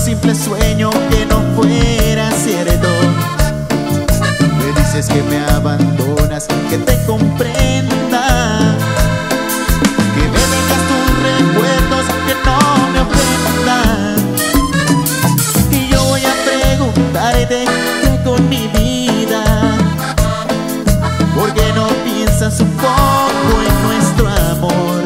simple sueño que no fuera cierto. Me dices que me abandonas, que te comprenda, que me dejas tus recuerdos, que no me ofendan. Y yo voy a preguntarte qué con mi vida, ¿por qué no piensas un poco en nuestro amor?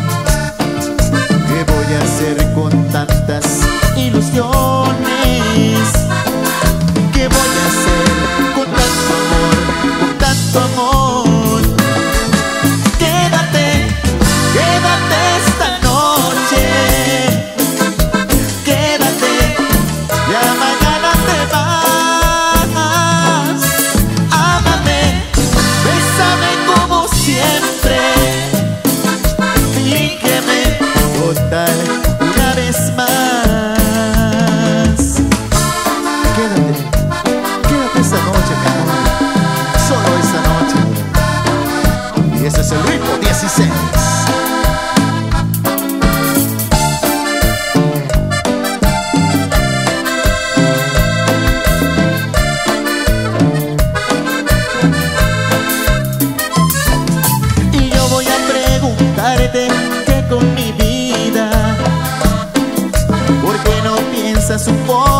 ¿Qué voy a hacer con tantas ilusiones? ¿Qué voy a hacer con tanto amor, con tanto amor? Quédate, quédate esta noche, quédate, ya mañana te vas. Ámame, bésame como siempre, fíjeme total una vez más. Quédate, quédate esta noche, mi amor, solo esta noche. Y ese es el ritmo 16. Y yo voy a preguntarte qué con mi vida, ¿por qué no piensas un poco